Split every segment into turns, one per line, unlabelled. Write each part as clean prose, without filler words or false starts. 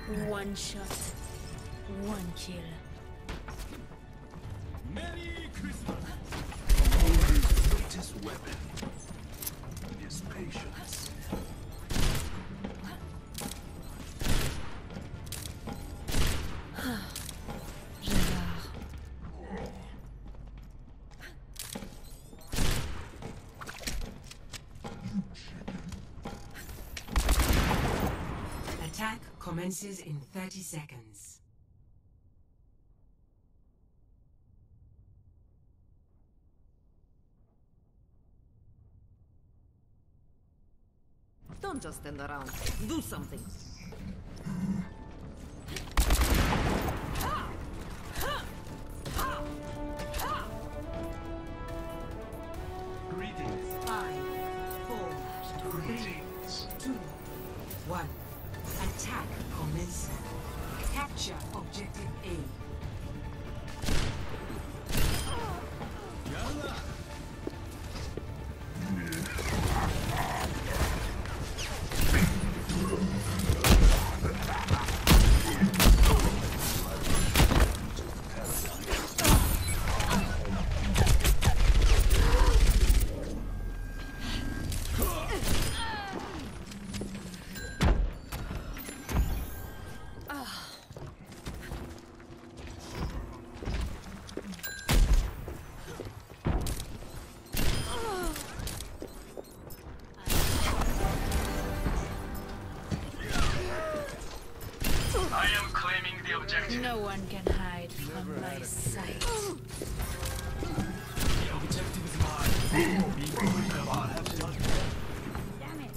One shot, one kill.
Merry Christmas!
His greatest weapon is patience.
Attack commences in 30 seconds.
Don't just stand around. Do something.
Greetings.
5, 4, 3, 2, 1. Attack commencing. Capture objective A.
Yalla!
I am claiming the objective.
No one can hide from my sight.
The objective is mine.
Damn it!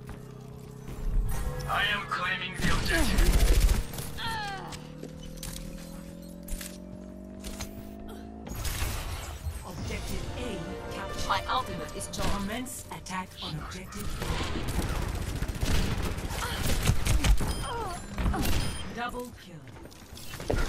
I am claiming the objective.
Objective A captured.
My ultimate is charged.
Commence attack on objective A. Double kill.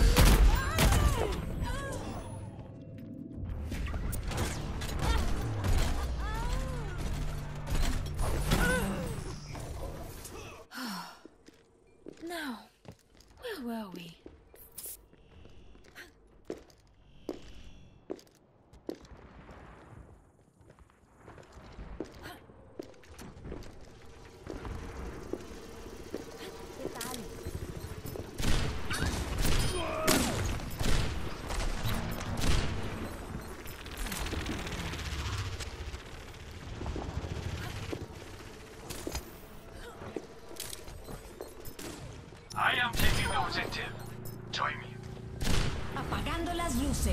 Now, where were we?
I am taking the objective. Join me.
Apagando las luces.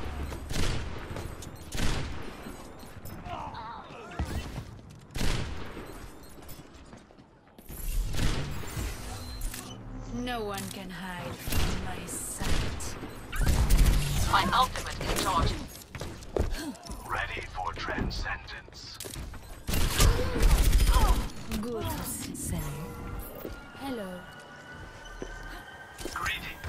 No one can hide from my sight.
My ultimate is charged.
Ready for transcendence.
Good, Sam. Hello.
Greetings.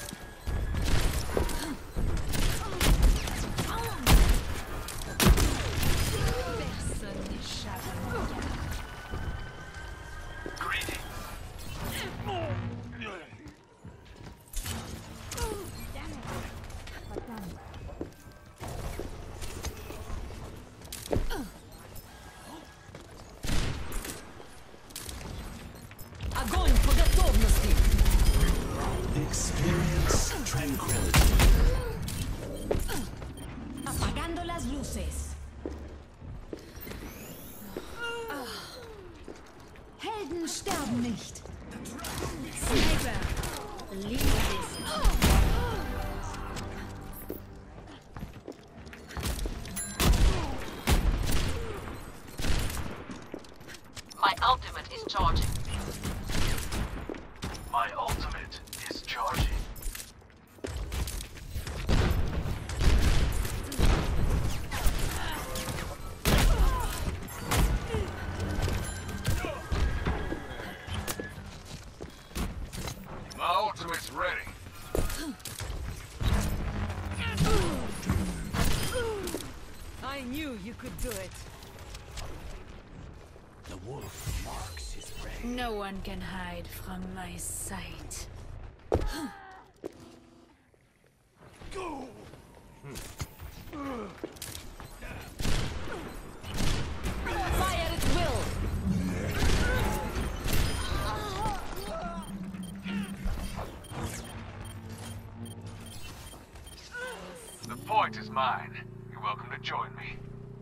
Personne n'échappe à mon regard.
Greetings.
Огонь по готовности!
Experience tranquility.
Apagando las luces. Helden sterben nicht. Sniper. Leave this.
My ultimate is charging.
My ultimate is charging. My ultimate's ready.
I knew you could do it.
The wolf marks his
No one can hide from my sight.
Fire at will!
The point is mine. You're welcome to join me.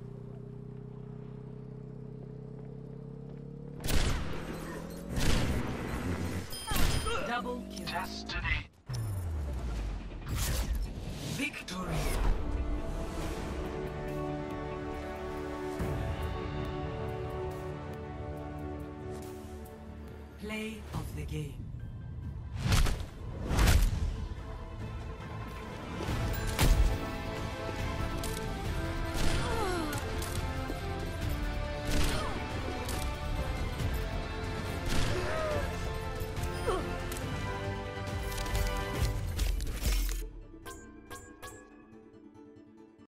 Double kill.
Destiny.
Victory. Play of the game.